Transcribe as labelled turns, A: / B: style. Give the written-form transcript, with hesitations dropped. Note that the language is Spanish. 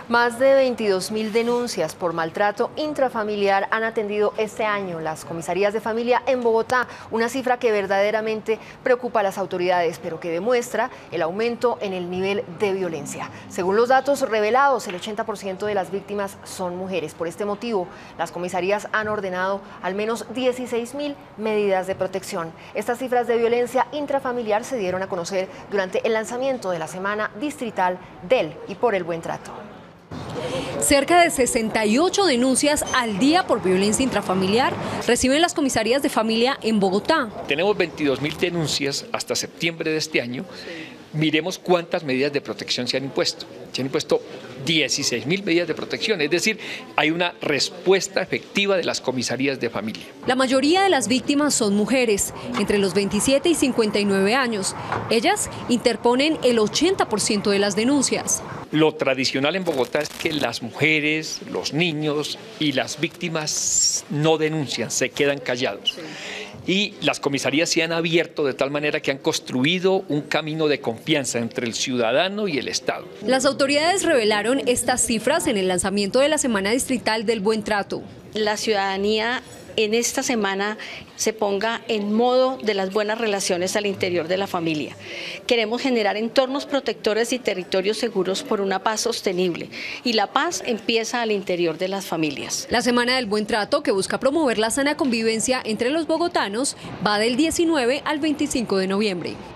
A: Más de 22.000 denuncias por maltrato intrafamiliar han atendido este año las comisarías de familia en Bogotá, una cifra que verdaderamente preocupa a las autoridades, pero que demuestra el aumento en el nivel de violencia. Según los datos revelados, el 80% de las víctimas son mujeres. Por este motivo, las comisarías han ordenado al menos 16.000 medidas de protección. Estas cifras de violencia intrafamiliar se dieron a conocer durante el lanzamiento de la Semana Distrital del y por el Buen Trato.
B: Cerca de 68 denuncias al día por violencia intrafamiliar reciben las comisarías de familia en Bogotá.
C: Tenemos 22.000 denuncias hasta septiembre de este año. Miremos cuántas medidas de protección se han impuesto. Se han impuesto 16.000 medidas de protección, es decir, hay una respuesta efectiva de las comisarías de familia.
B: La mayoría de las víctimas son mujeres, entre los 27 y 59 años. Ellas interponen el 80% de las denuncias.
C: Lo tradicional en Bogotá es que las mujeres, los niños y las víctimas no denuncian, se quedan callados. Y las comisarías se han abierto de tal manera que han construido un camino de confianza entre el ciudadano y el Estado.
B: Las autoridades revelaron estas cifras en el lanzamiento de la Semana Distrital del Buen Trato.
D: La ciudadanía en esta semana se ponga en modo de las buenas relaciones al interior de la familia. Queremos generar entornos protectores y territorios seguros por una paz sostenible, y la paz empieza al interior de las familias.
B: La Semana del Buen Trato, que busca promover la sana convivencia entre los bogotanos, va del 19 al 25 de noviembre.